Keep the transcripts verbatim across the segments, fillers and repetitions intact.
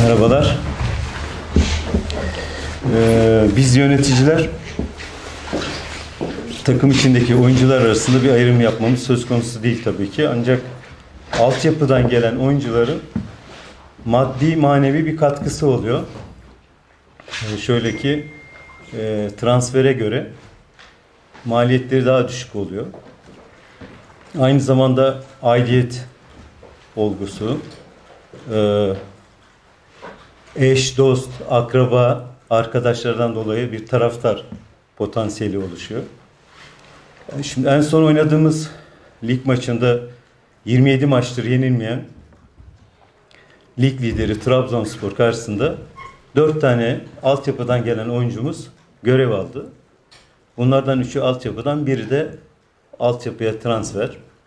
Merhabalar. Ee, biz yöneticiler takım içindeki oyuncular arasında bir ayrım yapmamız söz konusu değil tabii ki. Ancak altyapıdan gelen oyuncuların maddi manevi bir katkısı oluyor. Ee, şöyle ki e, transfere göre maliyetleri daha düşük oluyor. Aynı zamanda aidiyet olgusu, e, eş, dost, akraba, arkadaşlardan dolayı bir taraftar potansiyeli oluşuyor. Şimdi en son oynadığımız lig maçında yirmi yedi maçtır yenilmeyen lig lideri Trabzonspor karşısında dört tane altyapıdan gelen oyuncumuz görev aldı. Bunlardan üçü altyapıdan, biri de altyapıya transfer.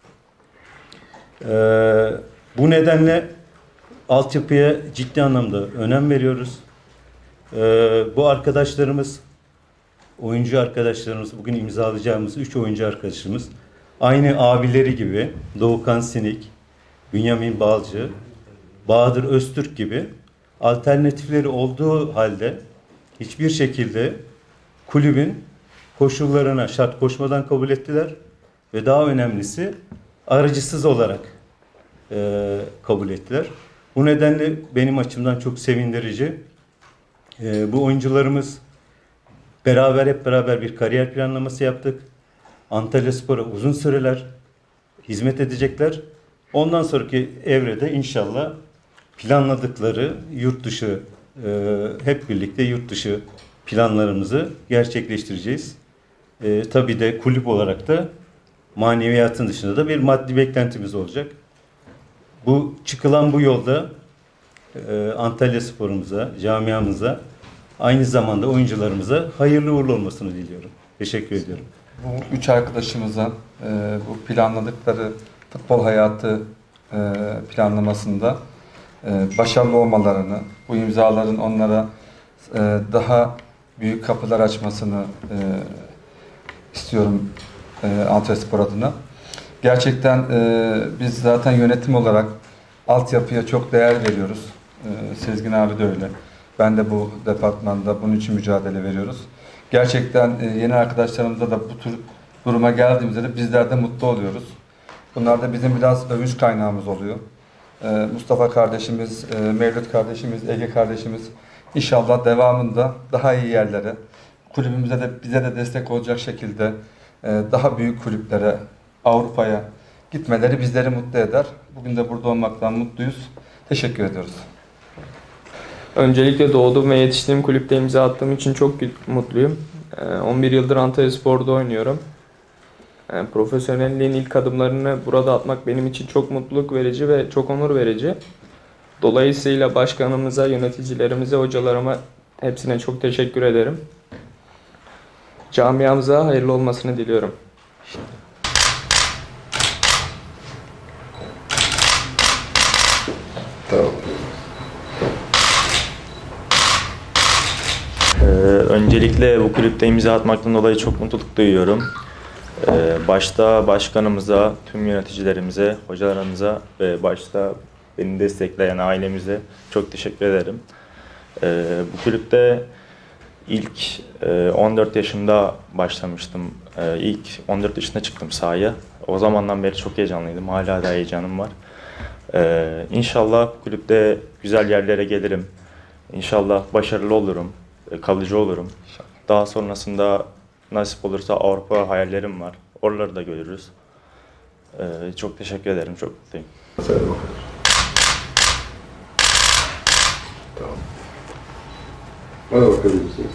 Ee, bu nedenle altyapıya ciddi anlamda önem veriyoruz. Ee, bu arkadaşlarımız, oyuncu arkadaşlarımız, bugün imzalayacağımız üç oyuncu arkadaşımız aynı abileri gibi Doğukan Sinik, Bünyamin Balcı, Bahadır Öztürk gibi alternatifleri olduğu halde hiçbir şekilde kulübün koşullarına şart koşmadan kabul ettiler ve daha önemlisi aracısız olarak e, kabul ettiler. Bu nedenle benim açımdan çok sevindirici. E, bu oyuncularımız beraber hep beraber bir kariyer planlaması yaptık. Antalyaspor'a uzun süreler hizmet edecekler. Ondan sonraki evrede inşallah planladıkları yurt dışı e, hep birlikte yurt dışı planlarımızı gerçekleştireceğiz. E, tabii de kulüp olarak da maneviyatın dışında da bir maddi beklentimiz olacak. Bu çıkılan bu yolda e, Antalyaspor'umuza, camiamıza, aynı zamanda oyuncularımıza hayırlı uğurlu olmasını diliyorum. Teşekkür ediyorum. Bu üç arkadaşımıza e, bu planladıkları futbol hayatı e, planlamasında e, başarılı olmalarını, bu imzaların onlara e, daha büyük kapılar açmasını e, istiyorum e, Antalyaspor adına. Gerçekten e, biz zaten yönetim olarak altyapıya çok değer veriyoruz. E, Sezgin abi de öyle. Ben de bu departmanda bunun için mücadele veriyoruz. Gerçekten e, yeni arkadaşlarımıza da bu tür duruma geldiğimizde de bizler de mutlu oluyoruz. Bunlar da bizim biraz övünç kaynağımız oluyor. E, Mustafa kardeşimiz, e, Mevlüt kardeşimiz, Ege kardeşimiz inşallah devamında daha iyi yerlere, kulübümüze de bize de destek olacak şekilde e, daha büyük kulüplere, Avrupa'ya gitmeleri bizleri mutlu eder. Bugün de burada olmaktan mutluyuz. Teşekkür ediyoruz. Öncelikle doğduğum ve yetiştiğim kulüpte imza attığım için çok mutluyum. on bir yıldır Antalyaspor'da oynuyorum. Profesyonelliğin ilk adımlarını burada atmak benim için çok mutluluk verici ve çok onur verici. Dolayısıyla başkanımıza, yöneticilerimize, hocalarıma hepsine çok teşekkür ederim. Camiamıza hayırlı olmasını diliyorum. Tamam. Ee, öncelikle bu kulüpte imza atmaktan dolayı çok mutluluk duyuyorum. Ee, başta başkanımıza, tüm yöneticilerimize, hocalarımıza ve başta beni destekleyen ailemize çok teşekkür ederim. Ee, bu kulüpte ilk e, on dört yaşımda başlamıştım. Ee, ilk on dört yaşında çıktım sahaya. O zamandan beri çok heyecanlıydım. Hala da heyecanım var. Ee, İnşallah kulüpte güzel yerlere gelirim. İnşallah başarılı olurum, kalıcı olurum. İnşallah. Daha sonrasında nasip olursa Avrupa hayallerim var. Oraları da görürüz. Ee, çok teşekkür ederim, çok mutluyum. Tamam. Bana bakabilirsiniz.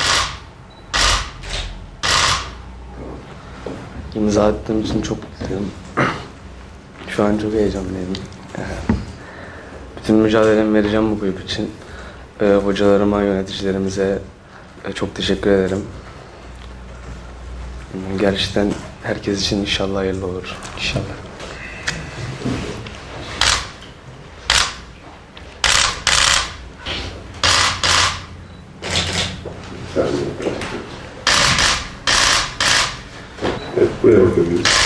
İmza attığım için çok mutluyum. Şu an çok heyecanlıyım. Bütün mücadelemi vereceğim bu kulüp için. Hocalarıma, yöneticilerimize çok teşekkür ederim. Gerçekten herkes için inşallah hayırlı olur. İnşallah. Evet, buraya bakabiliriz.